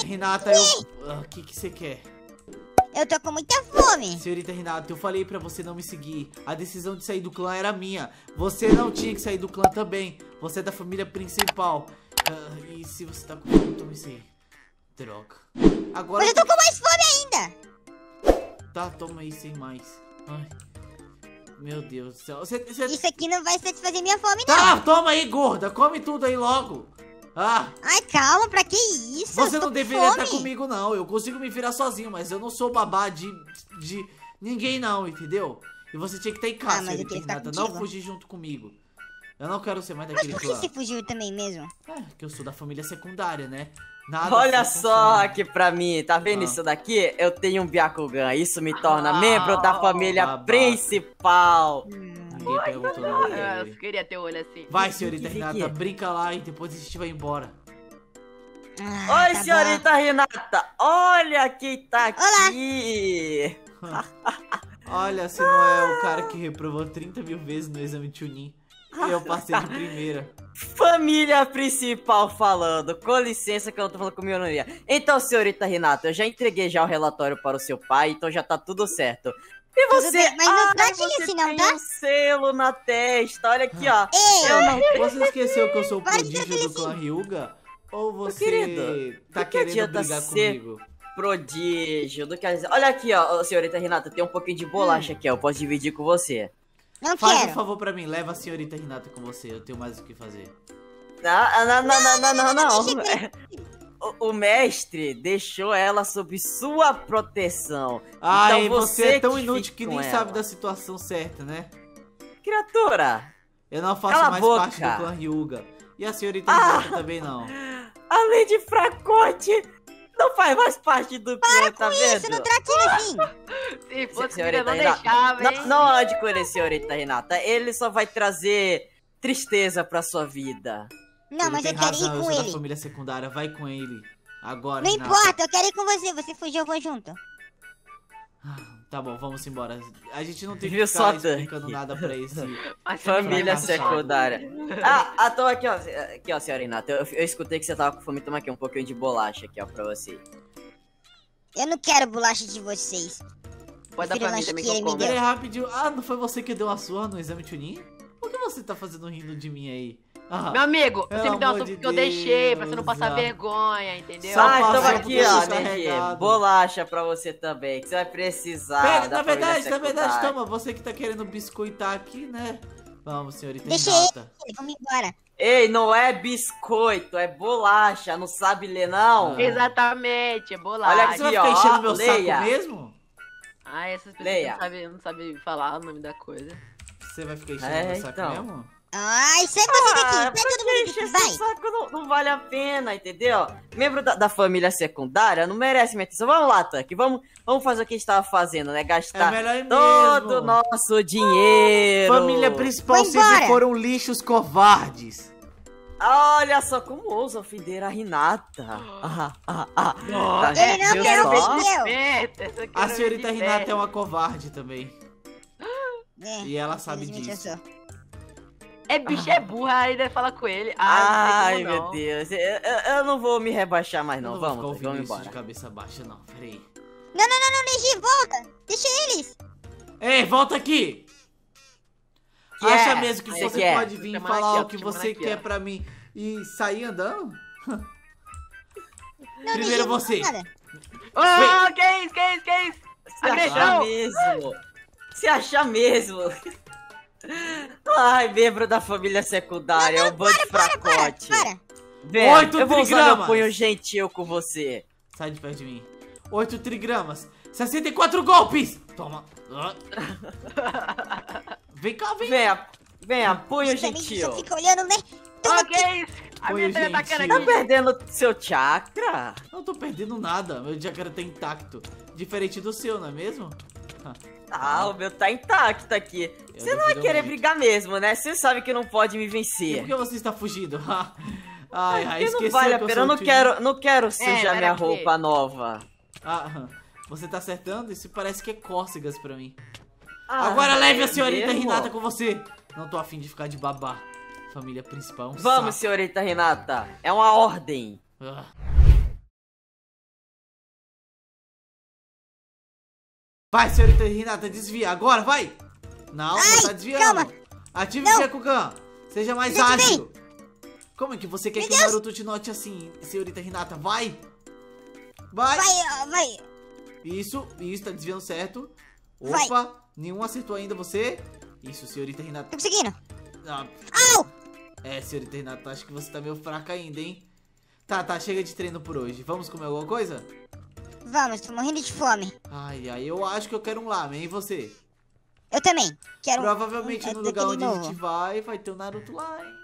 Renata, o que você quer? Eu tô com muita fome. Senhorita Renata, eu falei pra você não me seguir. A decisão de sair do clã era minha. Você não tinha que sair do clã também. Você é da família principal. E se você tá com fome, tome isso aí. Droga. Agora Mas eu tô com mais fome ainda. Tá, toma aí sem mais. Ai. Meu Deus do céu. Isso aqui não vai satisfazer minha fome, não. Tá, toma aí, gorda. Come tudo aí logo. Ah. Ai, calma, pra que isso? Você Eu tô não com deveria fome. estar comigo, não. Eu consigo me virar sozinho, mas eu não sou babá de ninguém, não, entendeu? E você tinha que estar em casa, mas eu senhorita queria ficar Renata. Não contigo. fugir junto comigo. Eu não quero ser mais Mas daquele por que clã. você fugiu também mesmo? É, que eu sou da família secundária, né? Nada Olha assim só funciona. aqui pra mim, tá vendo Ah. isso daqui? Eu tenho um Byakugan, isso me torna membro da família babaca. principal. Ninguém perguntou nada. Eu queria ter um olho assim. Vai, senhorita Fique. Renata, brinca lá e depois a gente vai embora. Ah, Oi, tá senhorita Renata, olha quem tá Olá. aqui. Olha, se não é o cara que reprovou 30 mil vezes no exame Chunin. Eu passei de primeira. Família principal falando, com licença que eu não tô falando com minoria. Então, senhorita Renata, eu já entreguei já o relatório para o seu pai, então já tá tudo certo. E Tudo você, bem, mas não trate você assim não, tem tá? um selo na testa, olha aqui, ó. Ei, Eu não... Você esqueceu que eu sou o Para de prodígio tratar do clã Ryuga? Ou você querido, tá do que querendo adianta brigar ser comigo? prodígio, do que dizer. Olha aqui, ó, senhorita Renata, tem um pouquinho de bolacha aqui, ó, eu posso dividir com você. não Faz um quero. favor pra mim, leva a senhorita Renata com você, eu tenho mais o que fazer. Não. O mestre deixou ela sob sua proteção. Ai, então você é tão que inútil fique que com nem ela. sabe da situação certa, né? Criatura, Eu não faço Cala a mais boca. parte do clã Ryuga. E a senhorita Renata também não. além de fracote, não faz mais parte do clã, tá vendo? Isso, não trate ele assim. Se fosse Senhorita filha, não Renata, deixava, hein? não ande com ele, senhorita Renata. Ele só vai trazer tristeza pra sua vida. Não, Ele mas tem eu quero razão, ir eu com sou da ele. família secundária, vai com ele. Agora, Não Renata. importa, eu quero ir com você. Você fugiu, eu vou junto. Tá bom, vamos embora. A gente não tem que Viu ficar só, explicando Dani? nada pra esse. Mas Família fracassado. secundária. Tô aqui, ó, senhora Renata. Eu escutei que você tava com fome. Toma aqui um pouquinho de bolacha aqui, ó, pra você. Eu não quero bolacha de vocês. Pode dar Prefiro pra mim também que lanche eu que ele me como. deu. Pera aí, rapidinho. Ah, não foi você que deu a surra no exame Chunin? Por que você tá fazendo rindo de mim aí? Ah, Meu amigo, você Pelo me deu uma amor sopa de que eu deixei pra você não Deus, passar ah. vergonha, entendeu? Só Ah, então passou aqui, porque eu ó, sou Neji. carregado. Bolacha pra você também, que você vai precisar. Pera, da na família verdade, secundária. toma, você que tá querendo biscoitar aqui, né? Vamos, senhorita Deixa Renata. ele, vamos embora. Ei, não é biscoito, é bolacha, não sabe ler não? Ah. Exatamente, é bolacha. Olha Você vai aqui, ficar ó, enchendo meu leia. saco mesmo? Ah, essas pessoas Leia. não sabem falar o nome da coisa. Você vai ficar enchendo É, meu saco então. mesmo? Ai, sai você daqui. Sai pra todo que mundo encher daqui, seu vai. saco não vale a pena, entendeu? Membro da família secundária não merece minha atenção. Vamos lá, Tuck, vamos fazer o que a gente tava fazendo, né? É Gastar melhor ir todo mesmo. o nosso dinheiro. Família principal Vai sempre embora. foram lixos covardes. Olha só como ousa ofender a Renata. Tá Ele não viu quer só? ofender. A senhorita Renata é uma covarde também. É, E ela sabe infelizmente disso. eu sou. É bicho, é burra, ainda fala com ele. Ai, não sei como meu não. Deus. Eu não vou me rebaixar mais, não. Eu vou Vamos, ficar Tuck, ouvindo vamos isso embora. de cabeça baixa, não. Peraí. Não, Neji, volta. Deixa eles. Ei, volta aqui! Que Acha é? mesmo que Que você é? pode vir Chamando falar aqui, ó, o que chamando você aqui, quer ó. pra mim e sair andando? Não, Primeiro Neji, não você. fala nada. Ô, que isso, que isso, que isso? Se achar Agressão! mesmo. Se achar mesmo. Ai, membro da família secundária, é um bando de fracote. Para. Vem, 8 eu vou usar trigramas. meu punho gentil com você. Sai de perto de mim. 8 trigramas. 64 golpes! Toma. Vem cá, vem. Venha, punho Você também gentil. só fica olhando, né? Toma Ô, que isso? A minha tá me Põe o atacando gentil. Tá aqui. perdendo seu chakra? Não tô perdendo nada. Meu chakra tá intacto. Diferente do seu, não é mesmo? Ah, o meu tá intacto aqui. Eu Você não vai duvido querer muito. brigar mesmo, né? Você sabe que não pode me E vencer. por que você está fugindo? Ai, Porque esqueceu não vale a que eu pena, sou eu o Chunin. não quero sujar era minha que- roupa nova. Ah, você tá acertando? Isso parece que é cócegas pra mim. Ah, Agora leve a é senhorita mesmo? Renata com você. Não tô afim de ficar de babá. Família principal é um Vamos, saco. senhorita Renata. É uma ordem. Ah. Vai, senhorita Hinata, desvia. Agora, vai. Não, não tá desviando. calma. Ative o Byakugan. Seja mais Desativei. ágil. Como é que você quer Meu que o Deus. Naruto te note assim, senhorita Hinata? Vai. Vai. Vai. Isso, tá desviando certo. Vai. Opa, nenhum acertou ainda você. Isso, senhorita Hinata. Tô conseguindo. Ah, Au! senhorita Hinata, acho que você tá meio fraca ainda, hein? Tá, chega de treino por hoje. Vamos comer alguma coisa? Vamos, tô morrendo de fome. Ai, eu acho que eu quero um lamen, e você? Eu também. Quero Provavelmente no lugar daquele onde a novo. gente vai ter o Naruto lá, hein?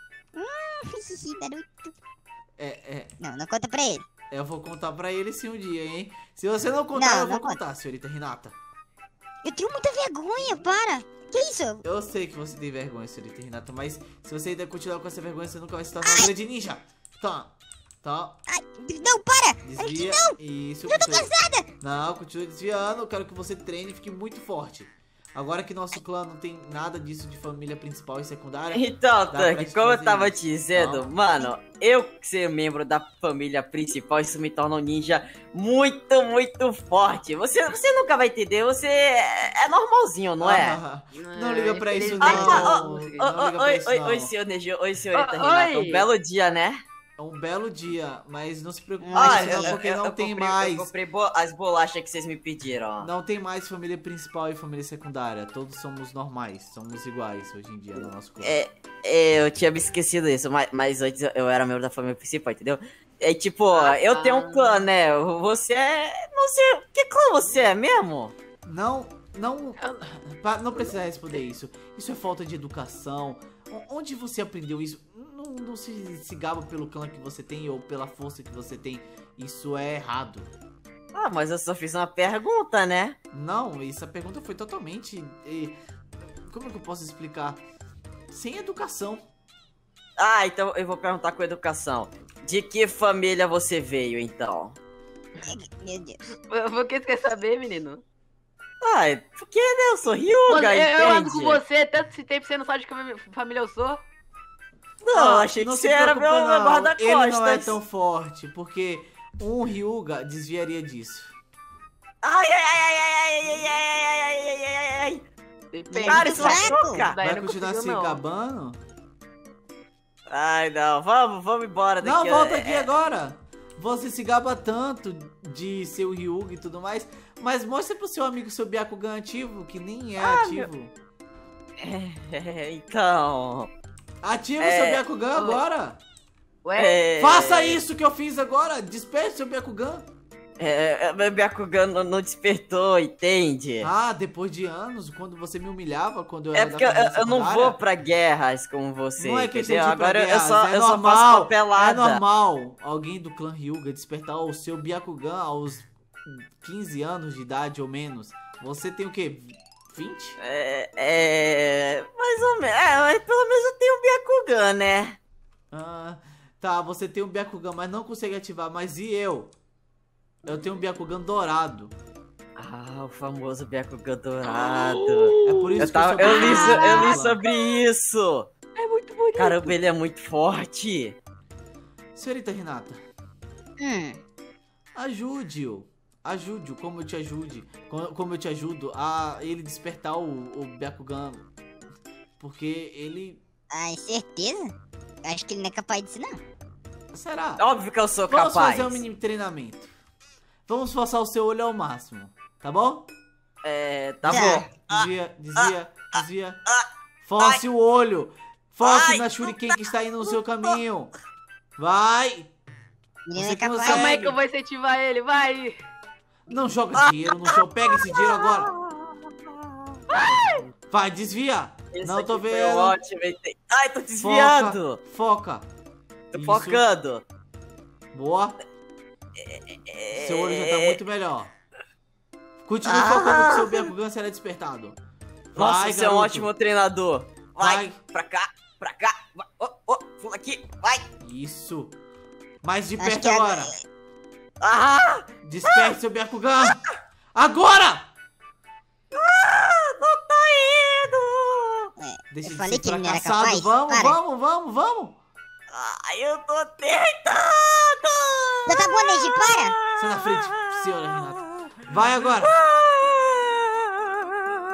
Naruto. É, Não conta pra ele. eu vou contar pra ele sim um dia, hein? Se você não contar, Não, eu vou não conta. contar, senhorita Hinata. Eu tenho muita vergonha, para. Que isso? Eu sei que você tem vergonha, senhorita Hinata, mas se você ainda continuar com essa vergonha, você nunca vai se tornar uma grande ninja. Tá. Ai, não, para. Desvia. Não. Isso. Eu tô continua- cansada. Não, continue desviando. Eu quero que você treine e fique muito forte. Agora que nosso clã não tem nada disso de família principal e secundária. Então, pra Tuck, te como eu fazer tava isso. te dizendo, Não. mano, eu ser membro da família principal, isso me torna um ninja muito, muito forte. Você nunca vai entender, você é normalzinho, não é? Não liga pra isso, infelizmente, não. não. Não liga pra isso, não. Oi, senhor Neji, oi, senhorita Oi. Renata, um belo dia, né? É um belo dia, mas não se preocupe com Ah, isso, não, porque não tem comprei, mais. Eu comprei as bolachas que vocês me pediram. Não tem mais família principal e família secundária. Todos somos normais, somos iguais hoje em dia no nosso clã. Eu tinha me esquecido disso, mas antes eu era membro da família principal, entendeu? É tipo, eu tenho um clã, né? Você é. Não sei. Que clã você é mesmo? Não precisa responder isso. Isso é falta de educação. Onde você aprendeu isso? Não se gaba pelo clã que você tem ou pela força que você tem. Isso é errado. Ah, mas eu só fiz uma pergunta, né? Não, essa pergunta foi totalmente. Como é que eu posso explicar? Sem educação. Ah, então eu vou perguntar com educação. De que família você veio, então? Meu Deus. Por que você quer saber, menino? Ah, porque né, eu sou Hyuga, Eu ando com entende? você tanto esse tempo, você não sabe de que família eu sou? Não, achei que não você se era preocupa, meu não. guarda-costas. Ele não é tão forte, porque um Ryuga desviaria disso. Ai, ai, ai, ai, ai, ai, ai, ai, ai, ai, ai, ai. Depende. Para, isso Fraco. machuca. Daí Vai não continuar conseguiu, se não. gabando? Ai, não, vamos embora daqui. Não, volta aqui agora. Você se gaba tanto de ser o Ryuga e tudo mais, mas mostra pro seu amigo seu Byakugan ativo, que nem é ativo. Então... Ativa o seu Byakugan Ô. agora. Ué? Faça isso que eu fiz agora. Desperte seu Byakugan. Meu Byakugan não despertou, entende? Ah, depois de anos, quando você me humilhava, quando eu É era porque da família eu não secundária, vou pra guerras como você, Não é questão entendeu? de ir pra Agora eu guerras, só, é eu só faço normal, papelada. É normal alguém do clã Hyuga despertar o seu Byakugan aos 15 anos de idade ou menos. Você tem o quê? 20? Mais ou menos. Mas pelo menos eu tenho um Byakugan, né? Ah, tá, você tem um Byakugan, mas não consegue ativar. Mas e eu? Eu tenho um Byakugan dourado. Ah, o famoso Byakugan dourado. É por isso Eu li Byakugan. sobre isso. É muito bonito. Caramba, ele é muito forte. Senhorita Hinata, ajude-o. Ajude-o, como eu te ajude. Como eu te ajudo a ele despertar o Byakugan. Porque ele... Ai, certeza? Eu acho que ele não é capaz disso, não. Será? Óbvio que eu sou Vamos capaz. fazer um mini treinamento. Vamos forçar o seu olho ao máximo. Tá bom? Tá Tá. bom. Desvia. Force o olho. Foque Ai. na Shuriken que está indo no seu caminho. Vai. O menino Você é capaz. consegue. Calma aí que eu vou incentivar ele, vai. Não joga dinheiro no chão. Pega esse dinheiro agora. Vai, desvia. Isso Não tô aqui foi vendo. ótimo. Ai, tô desviando. Foca. Tô Isso. focando. Boa. Seu olho já tá muito melhor. Continue focando que seu Byakugan será despertado. Nossa, Vai, você é um garoto. ótimo treinador. Vai, Vai. pra cá. Vai. Pula aqui, vai. Isso. Mais de Acho perto que agora. Ah, Desperte seu Byakugan. Agora! não tá indo. Deixa Eu de falei ser que ele não era fracassado. capaz. Vamos, Para. vamos. Ai, eu tô tentando. Já tá bom, Neji, para. Sai na frente, senhora Renata. Vai agora.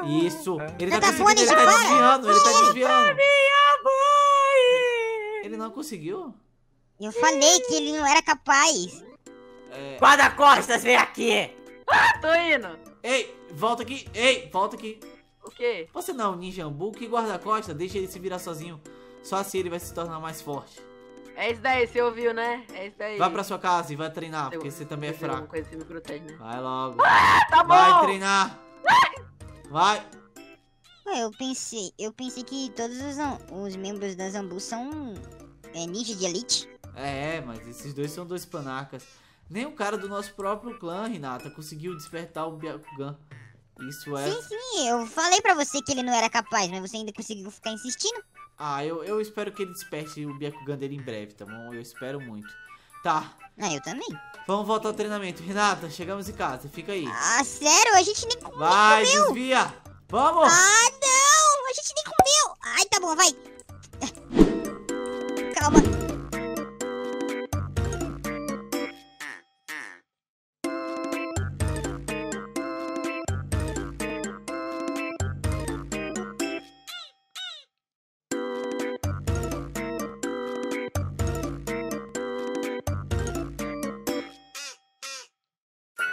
Isso. Ele tá Tá bom, conseguindo, ele tá para. desviando, ele tá desviando. Mãe! Ele não conseguiu? Eu falei que ele não era capaz. É... Guarda-costas, vem aqui! Tô indo. Ei, volta aqui. Ei, volta aqui. O quê? Você não é um ninja Ambu? Que guarda-costa, deixa ele se virar sozinho. Só assim ele vai se tornar mais forte. É isso daí, você ouviu, né? É isso daí. Vai pra sua casa e vai treinar, Eu- porque você também é Você viu alguma fraco. coisa, você me protege, né? Vai logo. Tá bom! Vai treinar. Vai. Ué, eu pensei que todos os membros da Zambu são ninja de elite. É, mas esses dois são dois panacas. Nem o cara do nosso próprio clã, Renata, conseguiu despertar o Byakugan. Isso é... Sim, eu falei pra você que ele não era capaz, mas você ainda conseguiu ficar insistindo. Ah, eu espero que ele desperte o Byakugan dele em breve, tá bom? Eu espero muito. Tá, Ah, eu também. vamos voltar ao treinamento. Renata, chegamos em casa, fica aí. Ah, sério? A gente nem Vai, desvia. Vamos. Ah, não! A gente nem comeu! Ai, tá bom, vai.